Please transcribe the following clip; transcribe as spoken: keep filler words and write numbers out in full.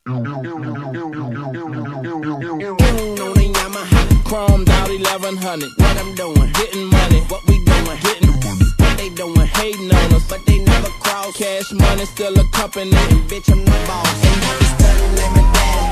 On the Yamaha, chromed out eleven hundred. What I'm doing, getting money. What we doing, getting money. What they doing, hating on us, but they never cross. Cash money still a company, and bitch I'm the boss. Ain't never studying, let me daddy.